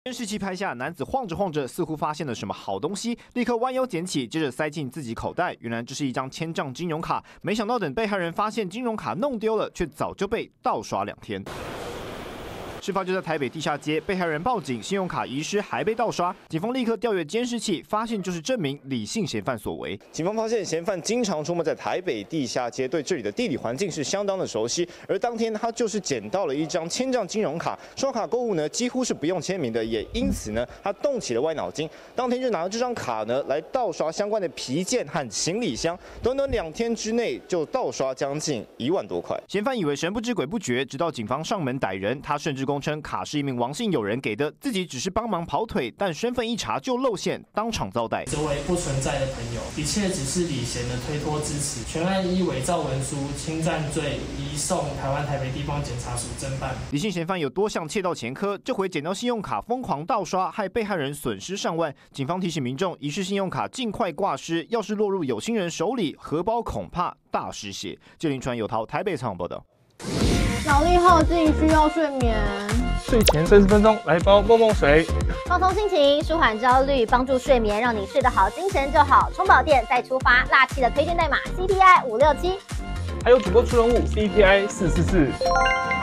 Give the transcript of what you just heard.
监视器拍下男子晃着晃着，似乎发现了什么好东西，立刻弯腰捡起，接着塞进自己口袋。原来这是一张1000丈金融卡，没想到等被害人发现金融卡弄丢了，却早就被盗刷2天。事发就在台北地下街，被害人报警，信用卡遗失还被盗刷，警方立刻调阅监视器，发现就是证明李姓嫌犯所为。 警方发现嫌犯经常出没在台北地下街，对这里的地理环境是相当的熟悉。而当天他就是捡到了一张1000丈金融卡，刷卡购物呢几乎是不用签名的，也因此呢他动起了歪脑筋，当天就拿着这张卡呢来盗刷相关的皮件和行李箱，短短2天之内就盗刷将近1万多块。 嫌犯以为神不知鬼不觉，直到警方上门逮人，他甚至供称卡是一名王姓友人给的，自己只是帮忙跑腿，但身份一查就露馅，当场遭逮。 这位不存在的朋友，一切只是李嫌的推脱支持，全案依伪造文书、侵占罪移送台北地方检察署侦办。 李姓嫌犯有多项窃盗前科，这回捡到信用卡疯狂盗刷，害被害人损失上万。警方提醒民众，遗失信用卡尽快挂失，要是落入有心人手里，荷包恐怕大失血。纪凌传有桃台北采访报道。 脑力耗尽，需要睡眠。 睡前30分钟来包梦梦水， 放松心情，舒缓焦虑，帮助睡眠，让你睡得好，精神就好。充饱电再出发，辣气的推荐代码 CPI567， 还有主播出人物 CPI444。